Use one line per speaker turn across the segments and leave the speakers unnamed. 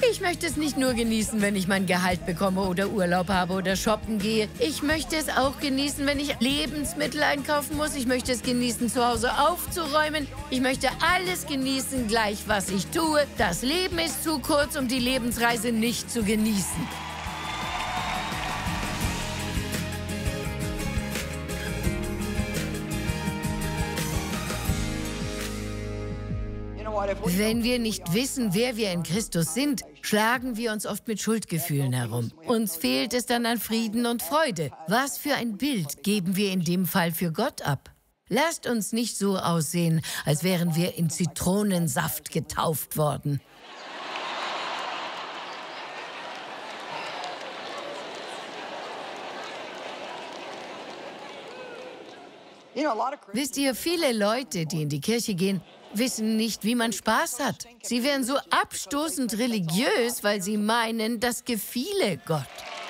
Ich möchte es nicht nur genießen, wenn ich mein Gehalt bekomme oder Urlaub habe oder shoppen gehe. Ich möchte es auch genießen, wenn ich Lebensmittel einkaufen muss. Ich möchte es genießen, zu Hause aufzuräumen. Ich möchte alles genießen, gleich was ich tue. Das Leben ist zu kurz, um die Lebensreise nicht zu genießen. Wenn wir nicht wissen, wer wir in Christus sind, schlagen wir uns oft mit Schuldgefühlen herum. Uns fehlt es dann an Frieden und Freude. Was für ein Bild geben wir in dem Fall für Gott ab? Lasst uns nicht so aussehen, als wären wir in Zitronensaft getauft worden. Wisst ihr, viele Leute, die in die Kirche gehen, wissen nicht, wie man Spaß hat. Sie werden so abstoßend religiös, weil sie meinen, das gefiele Gott.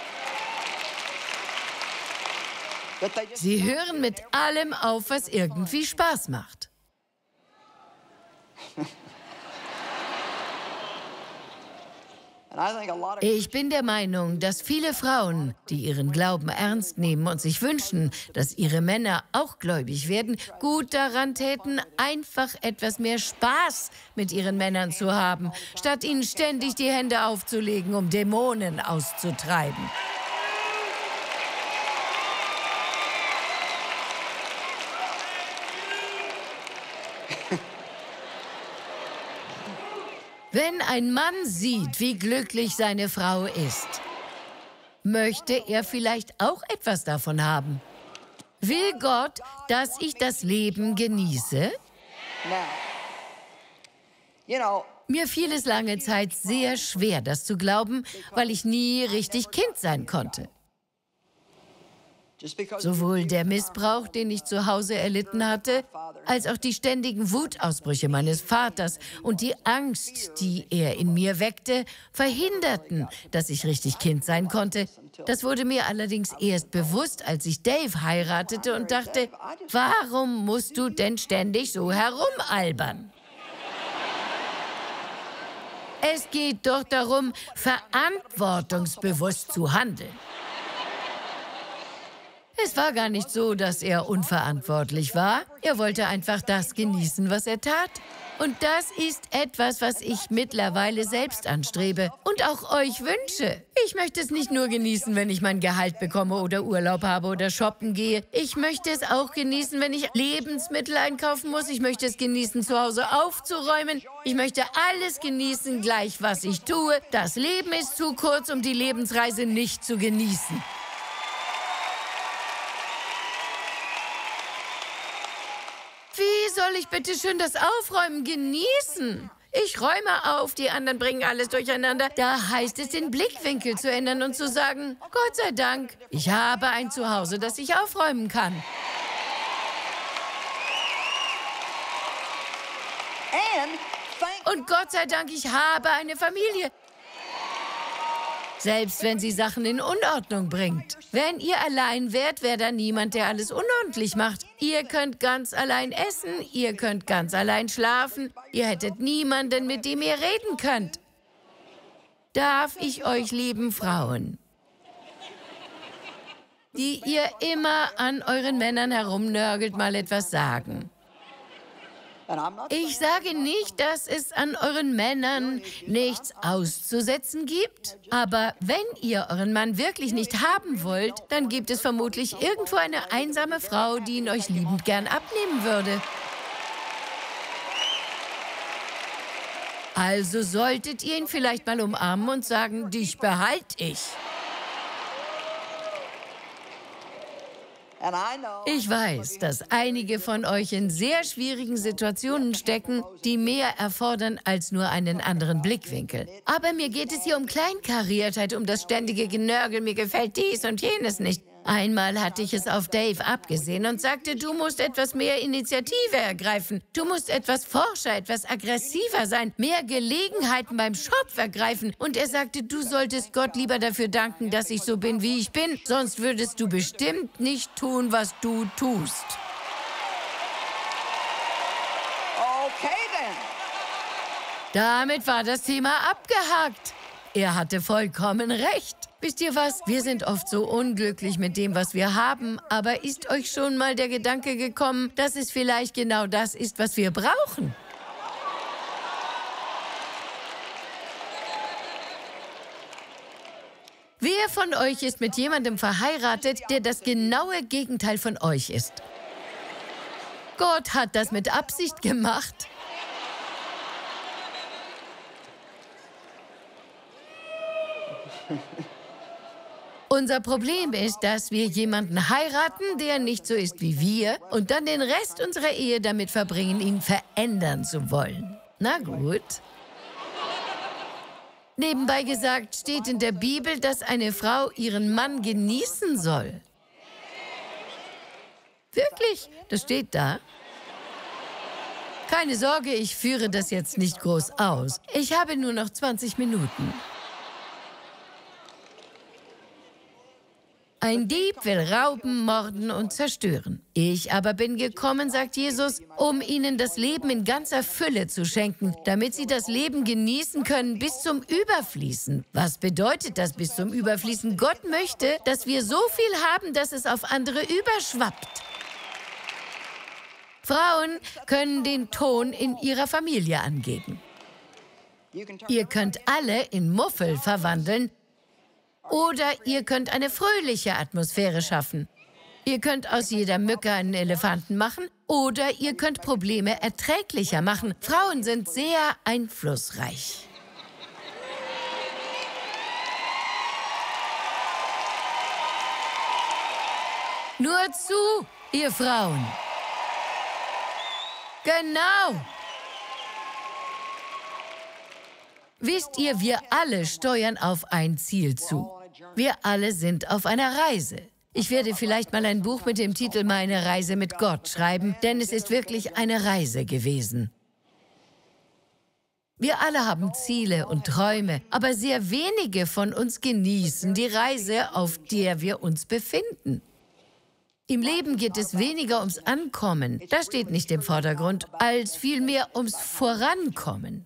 Sie hören mit allem auf, was irgendwie Spaß macht. Ich bin der Meinung, dass viele Frauen, die ihren Glauben ernst nehmen und sich wünschen, dass ihre Männer auch gläubig werden, gut daran täten, einfach etwas mehr Spaß mit ihren Männern zu haben, statt ihnen ständig die Hände aufzulegen, um Dämonen auszutreiben. Wenn ein Mann sieht, wie glücklich seine Frau ist, möchte er vielleicht auch etwas davon haben. Will Gott, dass ich das Leben genieße? Mir fiel es lange Zeit sehr schwer, das zu glauben, weil ich nie richtig Kind sein konnte. Sowohl der Missbrauch, den ich zu Hause erlitten hatte, als auch die ständigen Wutausbrüche meines Vaters und die Angst, die er in mir weckte, verhinderten, dass ich richtig Kind sein konnte. Das wurde mir allerdings erst bewusst, als ich Dave heiratete und dachte, warum musst du denn ständig so herumalbern? Es geht doch darum, verantwortungsbewusst zu handeln. Es war gar nicht so, dass er unverantwortlich war. Er wollte einfach das genießen, was er tat. Und das ist etwas, was ich mittlerweile selbst anstrebe und auch euch wünsche. Ich möchte es nicht nur genießen, wenn ich mein Gehalt bekomme oder Urlaub habe oder shoppen gehe. Ich möchte es auch genießen, wenn ich Lebensmittel einkaufen muss. Ich möchte es genießen, zu Hause aufzuräumen. Ich möchte alles genießen, gleich was ich tue. Das Leben ist zu kurz, um die Lebensreise nicht zu genießen. Wie soll ich bitte schön das Aufräumen genießen? Ich räume auf, die anderen bringen alles durcheinander. Da heißt es, den Blickwinkel zu ändern und zu sagen, Gott sei Dank, ich habe ein Zuhause, das ich aufräumen kann. Und Gott sei Dank, ich habe eine Familie. Selbst wenn sie Sachen in Unordnung bringt. Wenn ihr allein wärt, wäre da niemand, der alles unordentlich macht. Ihr könnt ganz allein essen, ihr könnt ganz allein schlafen, ihr hättet niemanden, mit dem ihr reden könnt. Darf ich euch, lieben Frauen, die ihr immer an euren Männern herumnörgelt, mal etwas sagen? Ich sage nicht, dass es an euren Männern nichts auszusetzen gibt. Aber wenn ihr euren Mann wirklich nicht haben wollt, dann gibt es vermutlich irgendwo eine einsame Frau, die ihn euch liebend gern abnehmen würde. Also solltet ihr ihn vielleicht mal umarmen und sagen, dich behalte ich. Ich weiß, dass einige von euch in sehr schwierigen Situationen stecken, die mehr erfordern als nur einen anderen Blickwinkel. Aber mir geht es hier um Kleinkariertheit, um das ständige Genörgel, mir gefällt dies und jenes nicht. Einmal hatte ich es auf Dave abgesehen und sagte, du musst etwas mehr Initiative ergreifen. Du musst etwas forscher, etwas aggressiver sein, mehr Gelegenheiten beim Schopf ergreifen. Und er sagte, du solltest Gott lieber dafür danken, dass ich so bin, wie ich bin. Sonst würdest du bestimmt nicht tun, was du tust.
Okay, then.
Damit war das Thema abgehakt. Er hatte vollkommen recht. Wisst ihr was? Wir sind oft so unglücklich mit dem, was wir haben. Aber ist euch schon mal der Gedanke gekommen, dass es vielleicht genau das ist, was wir brauchen? Wer von euch ist mit jemandem verheiratet, der das genaue Gegenteil von euch ist? Gott hat das mit Absicht gemacht. Unser Problem ist, dass wir jemanden heiraten, der nicht so ist wie wir, und dann den Rest unserer Ehe damit verbringen, ihn verändern zu wollen. Na gut. Nebenbei gesagt steht in der Bibel, dass eine Frau ihren Mann genießen soll. Wirklich? Das steht da. Keine Sorge, ich führe das jetzt nicht groß aus. Ich habe nur noch 20 Minuten. Ein Dieb will rauben, morden und zerstören. Ich aber bin gekommen, sagt Jesus, um ihnen das Leben in ganzer Fülle zu schenken, damit sie das Leben genießen können bis zum Überfließen. Was bedeutet das bis zum Überfließen? Gott möchte, dass wir so viel haben, dass es auf andere überschwappt. Frauen können den Ton in ihrer Familie angeben. Ihr könnt alle in Muffel verwandeln, oder ihr könnt eine fröhliche Atmosphäre schaffen. Ihr könnt aus jeder Mücke einen Elefanten machen oder ihr könnt Probleme erträglicher machen. Frauen sind sehr einflussreich. Nur zu, ihr Frauen. Genau. Wisst ihr, wir alle steuern auf ein Ziel zu. Wir alle sind auf einer Reise. Ich werde vielleicht mal ein Buch mit dem Titel Meine Reise mit Gott schreiben, denn es ist wirklich eine Reise gewesen. Wir alle haben Ziele und Träume, aber sehr wenige von uns genießen die Reise, auf der wir uns befinden. Im Leben geht es weniger ums Ankommen, das steht nicht im Vordergrund, als vielmehr ums Vorankommen.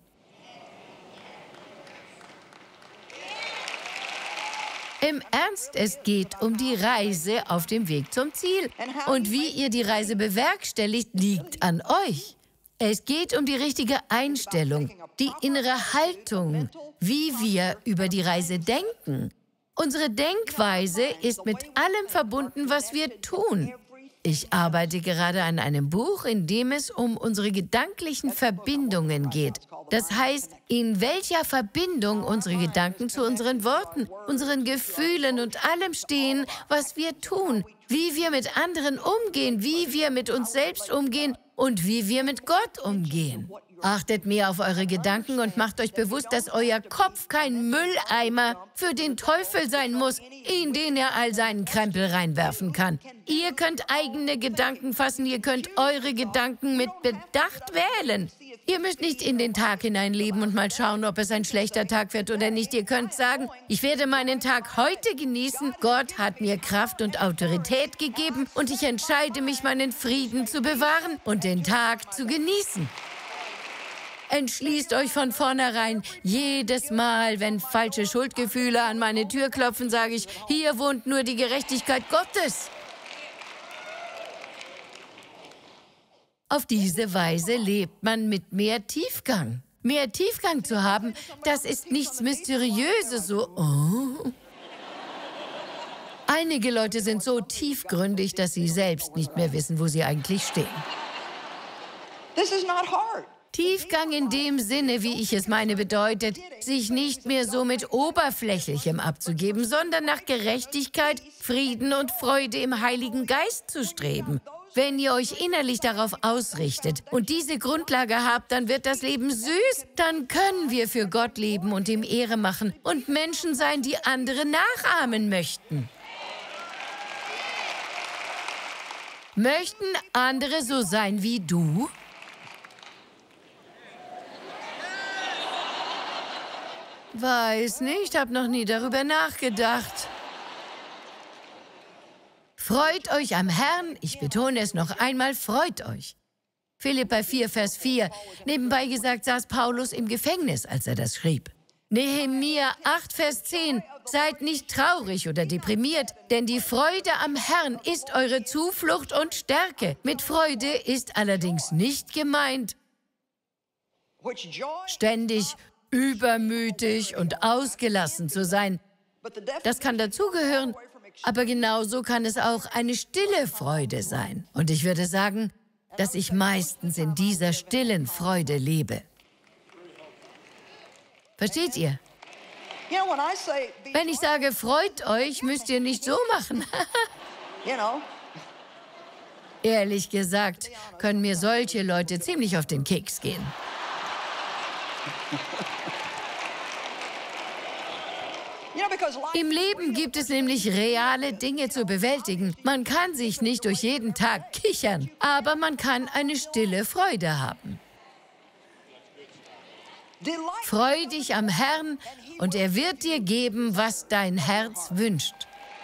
Im Ernst, es geht um die Reise auf dem Weg zum Ziel. Und wie ihr die Reise bewerkstelligt, liegt an euch. Es geht um die richtige Einstellung, die innere Haltung, wie wir über die Reise denken. Unsere Denkweise ist mit allem verbunden, was wir tun. Ich arbeite gerade an einem Buch, in dem es um unsere gedanklichen Verbindungen geht. Das heißt, in welcher Verbindung unsere Gedanken zu unseren Worten, unseren Gefühlen und allem stehen, was wir tun, wie wir mit anderen umgehen, wie wir mit uns selbst umgehen und wie wir mit Gott umgehen. Achtet mehr auf eure Gedanken und macht euch bewusst, dass euer Kopf kein Mülleimer für den Teufel sein muss, in den er all seinen Krempel reinwerfen kann. Ihr könnt eigene Gedanken fassen, ihr könnt eure Gedanken mit Bedacht wählen. Ihr müsst nicht in den Tag hineinleben und mal schauen, ob es ein schlechter Tag wird oder nicht. Ihr könnt sagen, ich werde meinen Tag heute genießen. Gott hat mir Kraft und Autorität gegeben und ich entscheide mich, meinen Frieden zu bewahren und den Tag zu genießen. Entschließt euch von vornherein, jedes Mal, wenn falsche Schuldgefühle an meine Tür klopfen, sage ich, hier wohnt nur die Gerechtigkeit Gottes. Auf diese Weise lebt man mit mehr Tiefgang. Mehr Tiefgang zu haben, das ist nichts Mysteriöses, so, oh. Einige Leute sind so tiefgründig, dass sie selbst nicht mehr wissen, wo sie eigentlich stehen.
This is not hard.
Tiefgang in dem Sinne, wie ich es meine, bedeutet, sich nicht mehr so mit Oberflächlichem abzugeben, sondern nach Gerechtigkeit, Frieden und Freude im Heiligen Geist zu streben. Wenn ihr euch innerlich darauf ausrichtet und diese Grundlage habt, dann wird das Leben süß. Dann können wir für Gott leben und ihm Ehre machen und Menschen sein, die andere nachahmen möchten. Möchten andere so sein wie du? Weiß nicht, hab noch nie darüber nachgedacht. Freut euch am Herrn, ich betone es noch einmal, freut euch. Philipper 4, Vers 4. Nebenbei gesagt saß Paulus im Gefängnis, als er das schrieb. Nehemia 8, Vers 10. Seid nicht traurig oder deprimiert, denn die Freude am Herrn ist eure Zuflucht und Stärke. Mit Freude ist allerdings nicht gemeint, ständig übermütig und ausgelassen zu sein. Das kann dazugehören, aber genauso kann es auch eine stille Freude sein. Und ich würde sagen, dass ich meistens in dieser stillen Freude lebe. Versteht ihr? Wenn ich sage, freut euch, müsst ihr nicht so machen. Ehrlich gesagt, können mir solche Leute ziemlich auf den Keks gehen. Im Leben gibt es nämlich reale Dinge zu bewältigen. Man kann sich nicht durch jeden Tag kichern, aber man kann eine stille Freude haben. Freu dich am Herrn, und er wird dir geben, was dein Herz wünscht.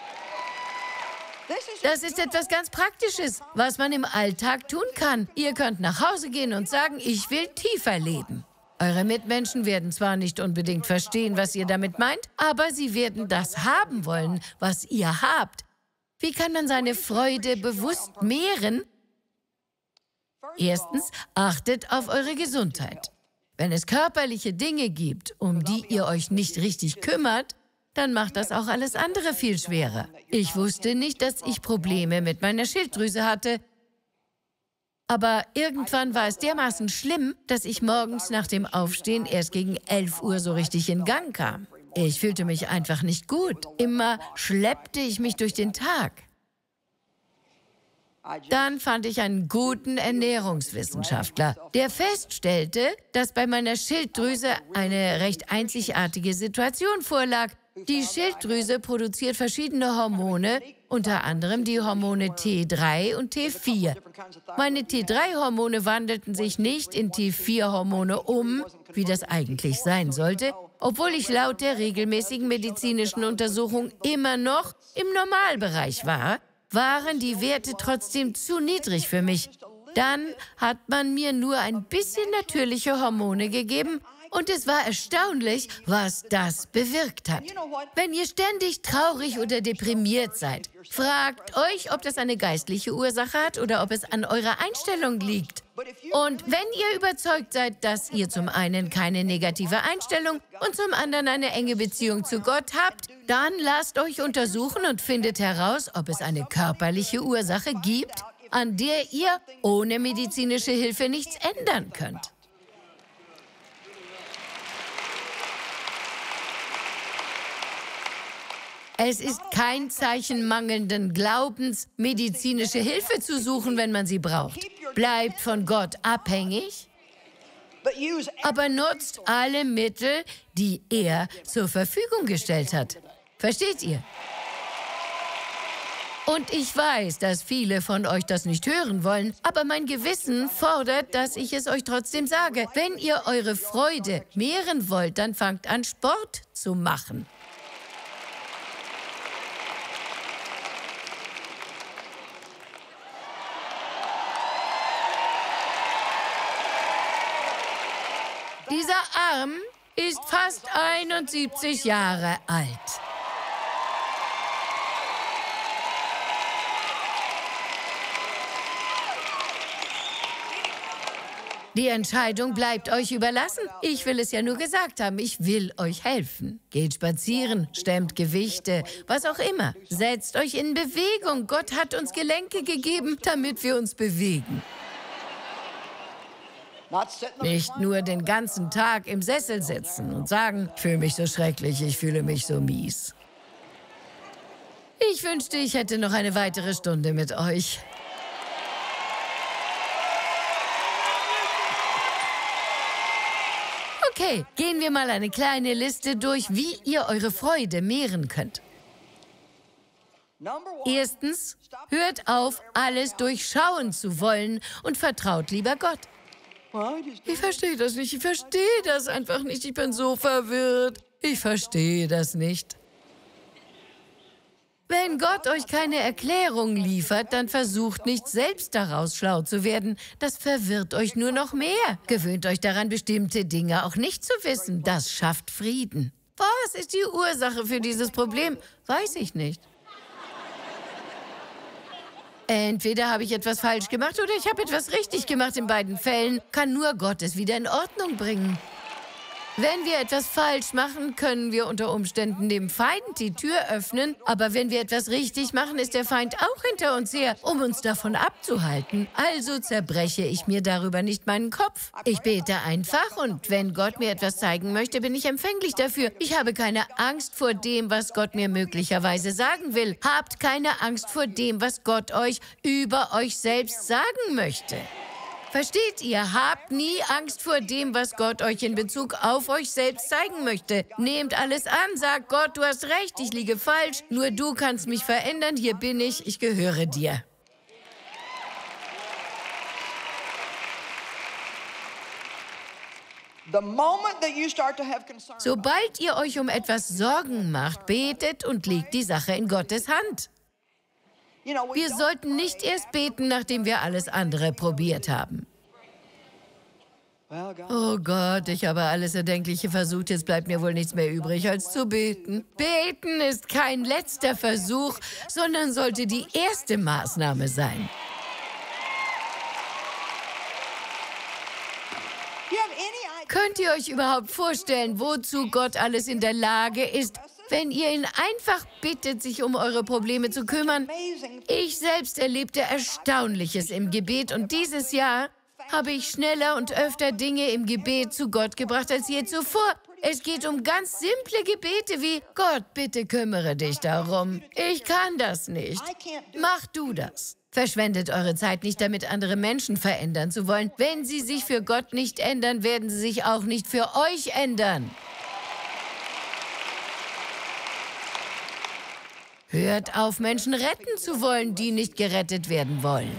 Das ist etwas ganz Praktisches, was man im Alltag tun kann. Ihr könnt nach Hause gehen und sagen, ich will tiefer leben. Eure Mitmenschen werden zwar nicht unbedingt verstehen, was ihr damit meint, aber sie werden das haben wollen, was ihr habt. Wie kann man seine Freude bewusst mehren? Erstens, achtet auf eure Gesundheit. Wenn es körperliche Dinge gibt, um die ihr euch nicht richtig kümmert, dann macht das auch alles andere viel schwerer. Ich wusste nicht, dass ich Probleme mit meiner Schilddrüse hatte. Aber irgendwann war es dermaßen schlimm, dass ich morgens nach dem Aufstehen erst gegen 11 Uhr so richtig in Gang kam. Ich fühlte mich einfach nicht gut. Immer schleppte ich mich durch den Tag. Dann fand ich einen guten Ernährungswissenschaftler, der feststellte, dass bei meiner Schilddrüse eine recht einzigartige Situation vorlag. Die Schilddrüse produziert verschiedene Hormone, unter anderem die Hormone T3 und T4. Meine T3-Hormone wandelten sich nicht in T4-Hormone um, wie das eigentlich sein sollte, obwohl ich laut der regelmäßigen medizinischen Untersuchung immer noch im Normalbereich war, waren die Werte trotzdem zu niedrig für mich. Dann hat man mir nur ein bisschen natürliche Hormone gegeben und es war erstaunlich, was das bewirkt hat. Wenn ihr ständig traurig oder deprimiert seid, fragt euch, ob das eine geistliche Ursache hat oder ob es an eurer Einstellung liegt. Und wenn ihr überzeugt seid, dass ihr zum einen keine negative Einstellung und zum anderen eine enge Beziehung zu Gott habt, dann lasst euch untersuchen und findet heraus, ob es eine körperliche Ursache gibt, an der ihr ohne medizinische Hilfe nichts ändern könnt. Es ist kein Zeichen mangelnden Glaubens, medizinische Hilfe zu suchen, wenn man sie braucht. Bleibt von Gott abhängig, aber nutzt alle Mittel, die er zur Verfügung gestellt hat. Versteht ihr? Und ich weiß, dass viele von euch das nicht hören wollen, aber mein Gewissen fordert, dass ich es euch trotzdem sage. Wenn ihr eure Freude mehren wollt, dann fangt an, Sport zu machen. Dieser Arm ist fast 71 Jahre alt. Die Entscheidung bleibt euch überlassen. Ich will es ja nur gesagt haben, ich will euch helfen. Geht spazieren, stemmt Gewichte, was auch immer. Setzt euch in Bewegung. Gott hat uns Gelenke gegeben, damit wir uns bewegen. Nicht nur den ganzen Tag im Sessel sitzen und sagen, ich fühle mich so schrecklich, ich fühle mich so mies. Ich wünschte, ich hätte noch eine weitere Stunde mit euch. Okay, gehen wir mal eine kleine Liste durch, wie ihr eure Freude mehren könnt. Erstens, hört auf, alles durchschauen zu wollen und vertraut lieber Gott. Ich verstehe das nicht, ich verstehe das einfach nicht, ich bin so verwirrt. Ich verstehe das nicht. Wenn Gott euch keine Erklärung liefert, dann versucht nicht selbst daraus schlau zu werden. Das verwirrt euch nur noch mehr. Gewöhnt euch daran, bestimmte Dinge auch nicht zu wissen. Das schafft Frieden. Was ist die Ursache für dieses Problem? Weiß ich nicht. Entweder habe ich etwas falsch gemacht oder ich habe etwas richtig gemacht. In beiden Fällen kann nur Gott es wieder in Ordnung bringen. Wenn wir etwas falsch machen, können wir unter Umständen dem Feind die Tür öffnen. Aber wenn wir etwas richtig machen, ist der Feind auch hinter uns her, um uns davon abzuhalten. Also zerbreche ich mir darüber nicht meinen Kopf. Ich bete einfach und wenn Gott mir etwas zeigen möchte, bin ich empfänglich dafür. Ich habe keine Angst vor dem, was Gott mir möglicherweise sagen will. Habt keine Angst vor dem, was Gott euch über euch selbst sagen möchte. Versteht ihr? Habt nie Angst vor dem, was Gott euch in Bezug auf euch selbst zeigen möchte. Nehmt alles an, sagt Gott, du hast recht, ich liege falsch, nur du kannst mich verändern, hier bin ich gehöre dir. Sobald ihr euch um etwas Sorgen macht, betet und legt die Sache in Gottes Hand. Wir sollten nicht erst beten, nachdem wir alles andere probiert haben. Oh Gott, ich habe alles Erdenkliche versucht, jetzt bleibt mir wohl nichts mehr übrig, als zu beten. Beten ist kein letzter Versuch, sondern sollte die erste Maßnahme sein. Könnt ihr euch überhaupt vorstellen, wozu Gott alles in der Lage ist, wenn ihr ihn einfach bittet, sich um eure Probleme zu kümmern? Ich selbst erlebte Erstaunliches im Gebet und dieses Jahr habe ich schneller und öfter Dinge im Gebet zu Gott gebracht als je zuvor. Es geht um ganz simple Gebete wie, Gott, bitte kümmere dich darum. Ich kann das nicht. Mach du das. Verschwendet eure Zeit nicht damit, andere Menschen verändern zu wollen. Wenn sie sich für Gott nicht ändern, werden sie sich auch nicht für euch ändern. Hört auf, Menschen retten zu wollen, die nicht gerettet werden wollen.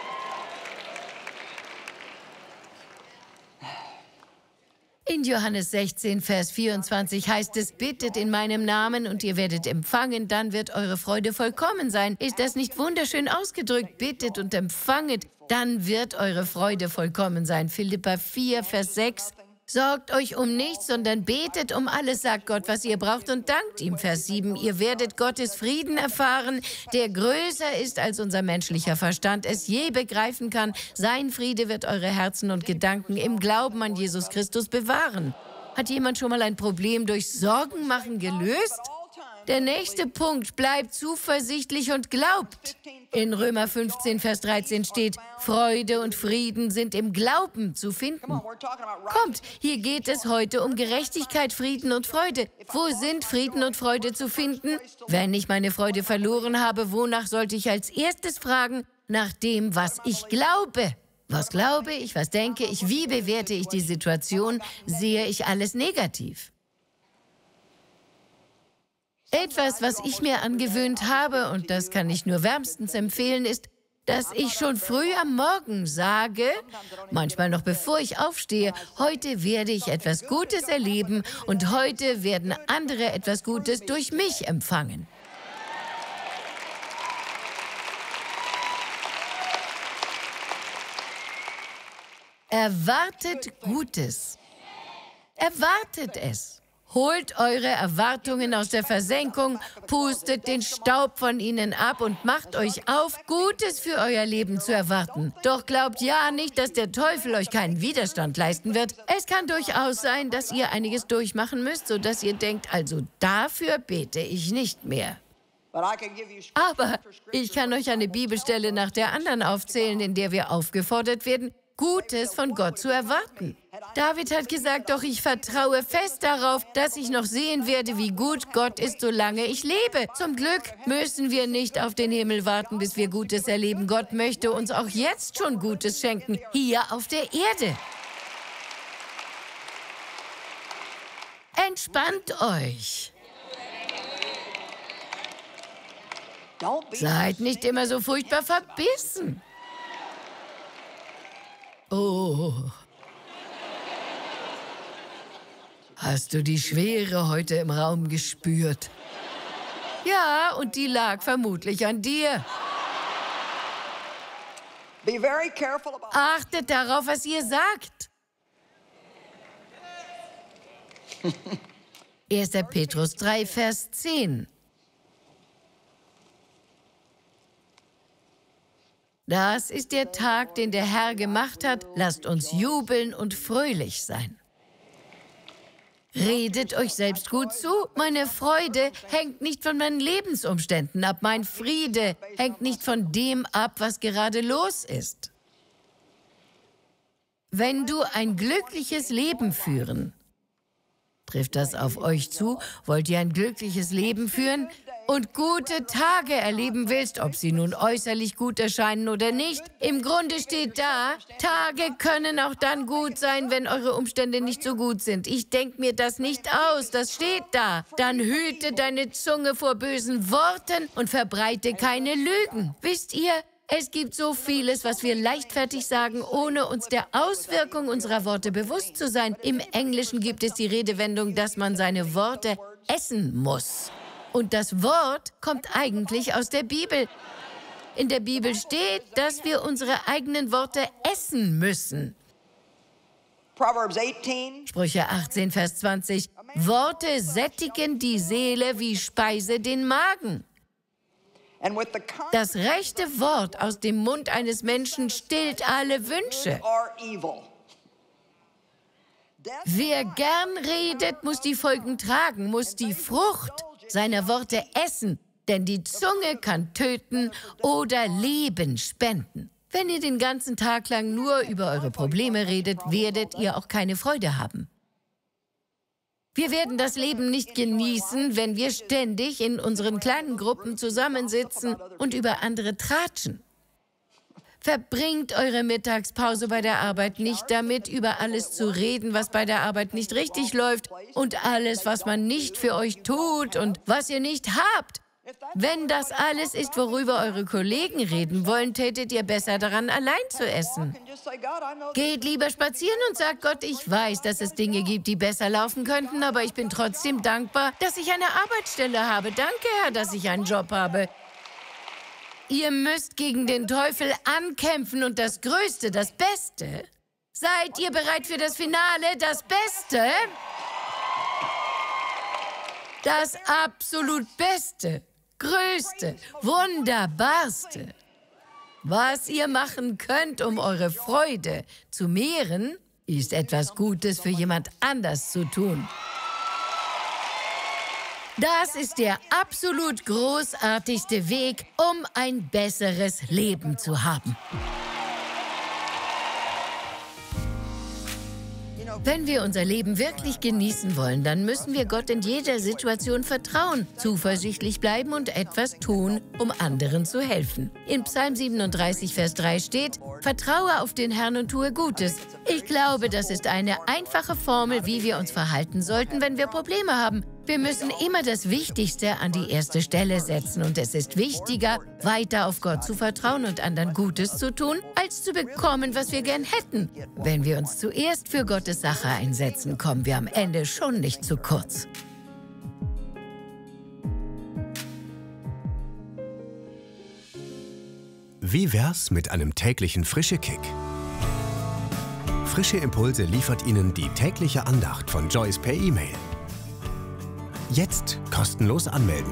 In Johannes 16, Vers 24 heißt es, bittet in meinem Namen und ihr werdet empfangen, dann wird eure Freude vollkommen sein. Ist das nicht wunderschön ausgedrückt? Bittet und empfanget, dann wird eure Freude vollkommen sein. Philipper 4, Vers 6. Sorgt euch um nichts, sondern betet um alles, sagt Gott, was ihr braucht und dankt ihm. Vers 7, ihr werdet Gottes Frieden erfahren, der größer ist, als unser menschlicher Verstand es je begreifen kann. Sein Friede wird eure Herzen und Gedanken im Glauben an Jesus Christus bewahren. Hat jemand schon mal ein Problem durch Sorgenmachen gelöst? Der nächste Punkt, bleibt zuversichtlich und glaubt. In Römer 15, Vers 13 steht, Freude und Frieden sind im Glauben zu finden. Kommt, hier geht es heute um Gerechtigkeit, Frieden und Freude. Wo sind Frieden und Freude zu finden? Wenn ich meine Freude verloren habe, wonach sollte ich als erstes fragen? Nach dem, was ich glaube. Was glaube ich, was denke ich, wie bewerte ich die Situation? Sehe ich alles negativ? Etwas, was ich mir angewöhnt habe, und das kann ich nur wärmstens empfehlen, ist, dass ich schon früh am Morgen sage, manchmal noch bevor ich aufstehe, heute werde ich etwas Gutes erleben und heute werden andere etwas Gutes durch mich empfangen. Erwartet Gutes. Erwartet es. Holt eure Erwartungen aus der Versenkung, pustet den Staub von ihnen ab und macht euch auf, Gutes für euer Leben zu erwarten. Doch glaubt ja nicht, dass der Teufel euch keinen Widerstand leisten wird. Es kann durchaus sein, dass ihr einiges durchmachen müsst, sodass ihr denkt, also dafür bete ich nicht mehr. Aber ich kann euch eine Bibelstelle nach der anderen aufzählen, in der wir aufgefordert werden, Gutes von Gott zu erwarten. David hat gesagt, doch ich vertraue fest darauf, dass ich noch sehen werde, wie gut Gott ist, solange ich lebe. Zum Glück müssen wir nicht auf den Himmel warten, bis wir Gutes erleben. Gott möchte uns auch jetzt schon Gutes schenken, hier auf der Erde. Entspannt euch. Seid nicht immer so furchtbar verbissen. Oh. Hast du die Schwere heute im Raum gespürt? Ja, und die lag vermutlich an dir.
Be very careful about
Achtet darauf, was ihr sagt. 1. Petrus 3, Vers 10. Das ist der Tag, den der Herr gemacht hat. Lasst uns jubeln und fröhlich sein. Redet euch selbst gut zu. Meine Freude hängt nicht von meinen Lebensumständen ab. Mein Friede hängt nicht von dem ab, was gerade los ist. Wenn du ein glückliches Leben führen, trifft das auf euch zu? Wollt ihr ein glückliches Leben führen und gute Tage erleben willst, ob sie nun äußerlich gut erscheinen oder nicht? Im Grunde steht da, Tage können auch dann gut sein, wenn eure Umstände nicht so gut sind. Ich denke mir das nicht aus, das steht da. Dann hüte deine Zunge vor bösen Worten und verbreite keine Lügen. Wisst ihr, es gibt so vieles, was wir leichtfertig sagen, ohne uns der Auswirkung unserer Worte bewusst zu sein. Im Englischen gibt es die Redewendung, dass man seine Worte essen muss. Und das Wort kommt eigentlich aus der Bibel. In der Bibel steht, dass wir unsere eigenen Worte essen müssen.
Proverbs 18.
Sprüche 18, Vers 20. Worte sättigen die Seele wie Speise den Magen.
And with the
Das rechte Wort aus dem Mund eines Menschen stillt alle Wünsche.
are evil.
Wer gern redet, muss die Folgen tragen, muss die Frucht seiner Worte essen, denn die Zunge kann töten oder Leben spenden. Wenn ihr den ganzen Tag lang nur über eure Probleme redet, werdet ihr auch keine Freude haben. Wir werden das Leben nicht genießen, wenn wir ständig in unseren kleinen Gruppen zusammensitzen und über andere tratschen. Verbringt eure Mittagspause bei der Arbeit nicht damit, über alles zu reden, was bei der Arbeit nicht richtig läuft und alles, was man nicht für euch tut und was ihr nicht habt. Wenn das alles ist, worüber eure Kollegen reden wollen, tätet ihr besser daran, allein zu essen.
And just say, God, I know
Geht lieber spazieren und sagt Gott, ich weiß, dass es Dinge gibt, die besser laufen könnten, aber ich bin trotzdem dankbar, dass ich eine Arbeitsstelle habe. Danke, Herr, dass ich einen Job habe. Ihr müsst gegen den Teufel ankämpfen und das Größte, das Beste. Seid ihr bereit für das Finale? Das Beste? Das absolut Beste, Größte, Wunderbarste. Was ihr machen könnt, um eure Freude zu mehren, ist etwas Gutes für jemand anders zu tun. Das ist der absolut großartigste Weg, um ein besseres Leben zu haben. Wenn wir unser Leben wirklich genießen wollen, dann müssen wir Gott in jeder Situation vertrauen, zuversichtlich bleiben und etwas tun, um anderen zu helfen. In Psalm 37, Vers 3 steht, vertraue auf den Herrn und tue Gutes. Ich glaube, das ist eine einfache Formel, wie wir uns verhalten sollten, wenn wir Probleme haben. Wir müssen immer das Wichtigste an die erste Stelle setzen und es ist wichtiger, weiter auf Gott zu vertrauen und anderen Gutes zu tun, als zu bekommen, was wir gern hätten. Wenn wir uns zuerst für Gottes Sache einsetzen, kommen wir am Ende schon nicht zu kurz.
Wie wär's mit einem täglichen Frische-Kick? Frische Impulse liefert Ihnen die tägliche Andacht von Joyce per E-Mail. Jetzt kostenlos anmelden.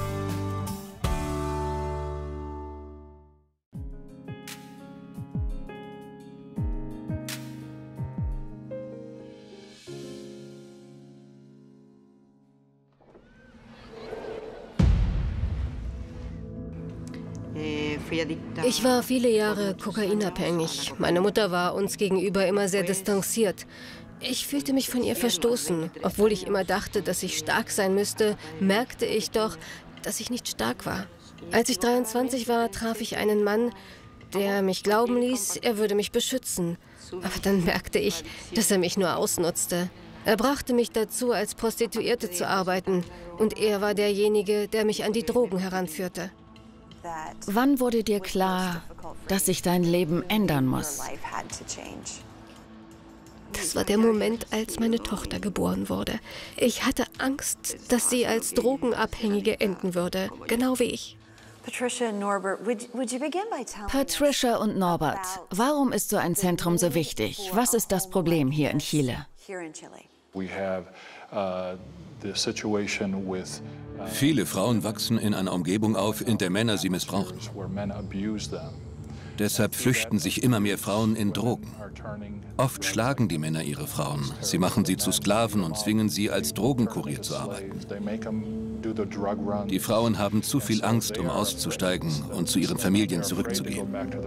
Ich war viele Jahre kokainabhängig. Meine Mutter war uns gegenüber immer sehr distanziert. Ich fühlte mich von ihr verstoßen. Obwohl ich immer dachte, dass ich stark sein müsste, merkte ich doch, dass ich nicht stark war. Als ich 23 war, traf ich einen Mann, der mich glauben ließ, er würde mich beschützen. Aber dann merkte ich, dass er mich nur ausnutzte. Er brachte mich dazu, als Prostituierte zu arbeiten. Und er war derjenige, der mich an die Drogen heranführte.
Wann wurde dir klar, dass sich dein Leben ändern muss?
Das war der Moment, als meine Tochter geboren wurde. Ich hatte Angst, dass sie als Drogenabhängige enden würde, genau wie ich.
Patricia und Norbert, warum ist so ein Zentrum so wichtig? Was ist das Problem hier in Chile?
Viele Frauen wachsen in einer Umgebung auf, in der Männer sie missbrauchen. Deshalb flüchten sich immer mehr Frauen in Drogen. Oft schlagen die Männer ihre Frauen. Sie machen sie zu Sklaven und zwingen sie, als Drogenkurier zu arbeiten. Die Frauen haben zu viel Angst, um auszusteigen und zu ihren Familien zurückzugehen.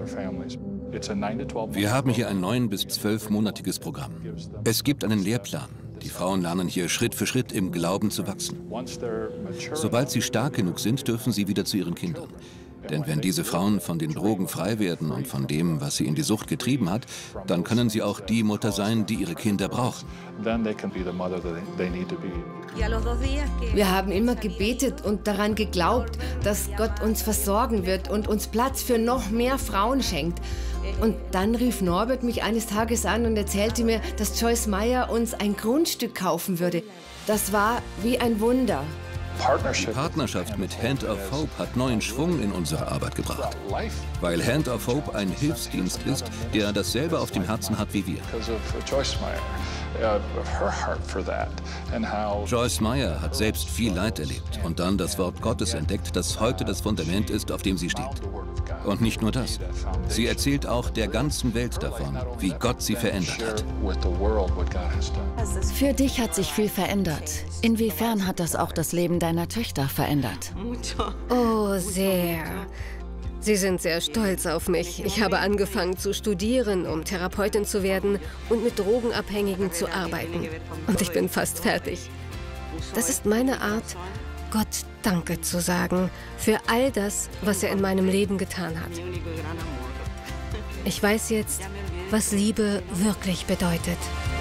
Wir haben hier ein 9- bis 12-monatiges Programm. Es gibt einen Lehrplan. Die Frauen lernen hier Schritt für Schritt im Glauben zu wachsen. Sobald sie stark genug sind, dürfen sie wieder zu ihren Kindern. Denn wenn diese Frauen von den Drogen frei werden und von dem, was sie in die Sucht getrieben hat, dann können sie auch die Mutter sein, die ihre Kinder brauchen.
Wir haben immer gebetet und daran geglaubt, dass Gott uns versorgen wird und uns Platz für noch mehr Frauen schenkt. Und dann rief Norbert mich eines Tages an und erzählte mir, dass Joyce Meyer uns ein Grundstück kaufen würde. Das war wie ein Wunder.
Die Partnerschaft mit Hand of Hope hat neuen Schwung in unsere Arbeit gebracht, weil Hand of Hope ein Hilfsdienst ist, der dasselbe auf dem Herzen hat wie wir. Joyce Meyer hat selbst viel Leid erlebt und dann das Wort Gottes entdeckt, das heute das Fundament ist, auf dem sie steht. Und nicht nur das. Sie erzählt auch der ganzen Welt davon, wie Gott sie verändert hat.
Für dich hat sich viel verändert. Inwiefern hat das auch das Leben deiner Töchter verändert?
Oh, sehr. Sie sind sehr stolz auf mich. Ich habe angefangen zu studieren, um Therapeutin zu werden und mit Drogenabhängigen zu arbeiten. Und ich bin fast fertig. Das ist meine Art, Gott Danke zu sagen für all das, was er in meinem Leben getan hat. Ich weiß jetzt, was Liebe wirklich bedeutet.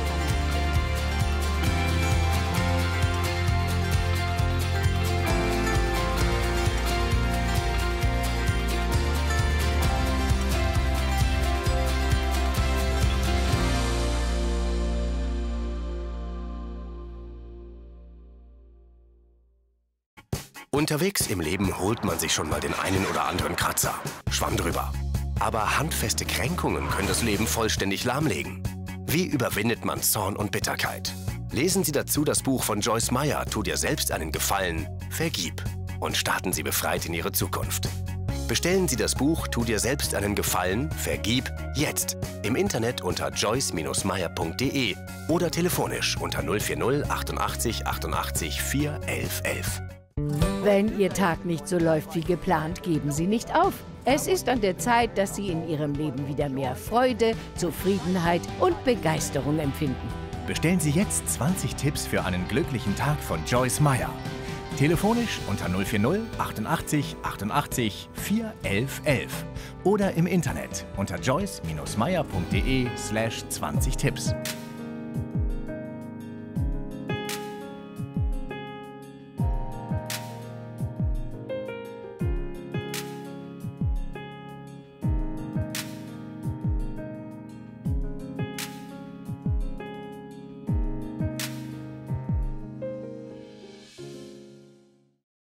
Unterwegs im Leben holt man sich schon mal den einen oder anderen Kratzer. Schwamm drüber. Aber handfeste Kränkungen können das Leben vollständig lahmlegen. Wie überwindet man Zorn und Bitterkeit? Lesen Sie dazu das Buch von Joyce Meyer, Tu dir selbst einen Gefallen, vergib. Und starten Sie befreit in Ihre Zukunft. Bestellen Sie das Buch Tu dir selbst einen Gefallen, vergib, jetzt. Im Internet unter joyce-meyer.de oder telefonisch unter 040 88 88 4 11 11.
Wenn Ihr Tag nicht so läuft wie geplant, geben Sie nicht auf. Es ist an der Zeit, dass Sie in Ihrem Leben wieder mehr Freude, Zufriedenheit und Begeisterung empfinden.
Bestellen Sie jetzt 20 Tipps für einen glücklichen Tag von Joyce Meyer. Telefonisch unter 040 88 88 4 11 11 oder im Internet unter joyce-meyer.de/20 Tipps.